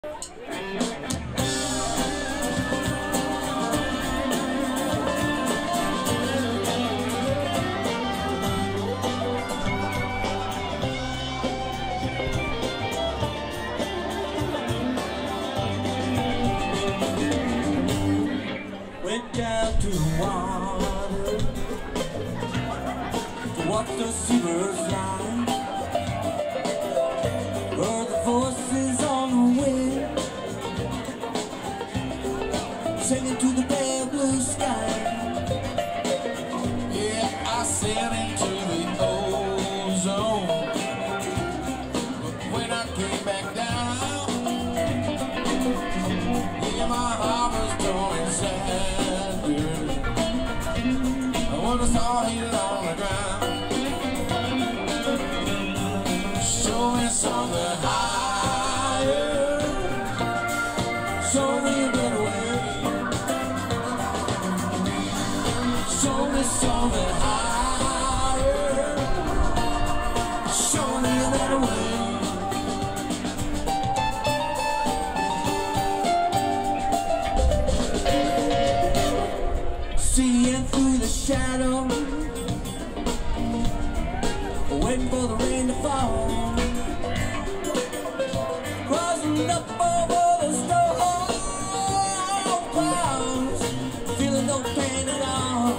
Went down to the water to watch the seabirds fly. Heard the voices on the wind singing to the pale blue sky. Yeah, I sailed into the ozone, but when I came back down, yeah, my heart was torn inside, girl. When I saw you on the ground, show me something higher, show me a better way. Show me something higher, show me a better way. Seeing through the shadow, waiting for the rain to fall, rising up over the storm clouds, feeling no pain at all.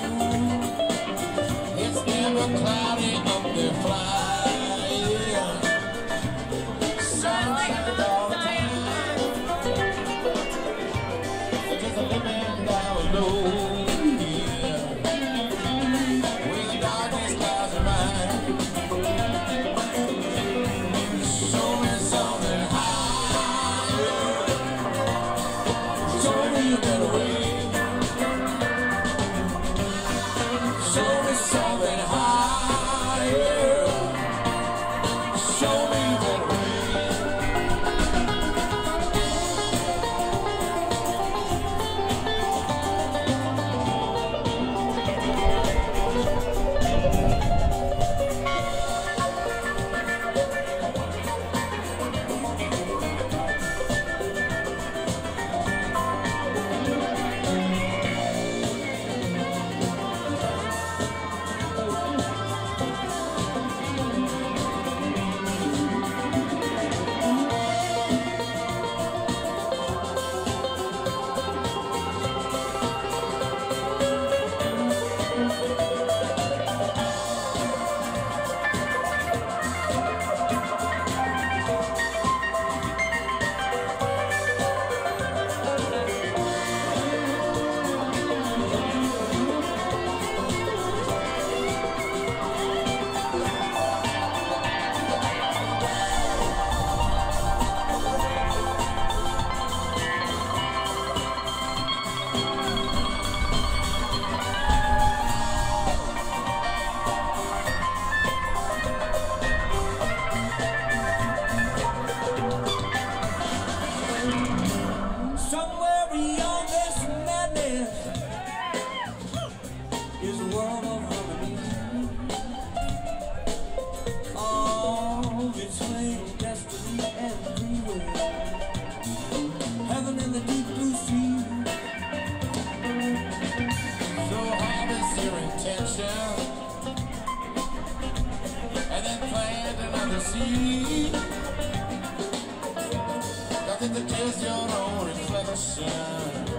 It's never cloudy up there flying, sunshine all the time. It's just a living down low. Show me something higher, show me a better way. Somewhere beyond this madness is a world of harmony. All between destiny and free will, heaven and the deep blue sea. So harvest your intention, and then plant another seed. Cause it's just your own reflection.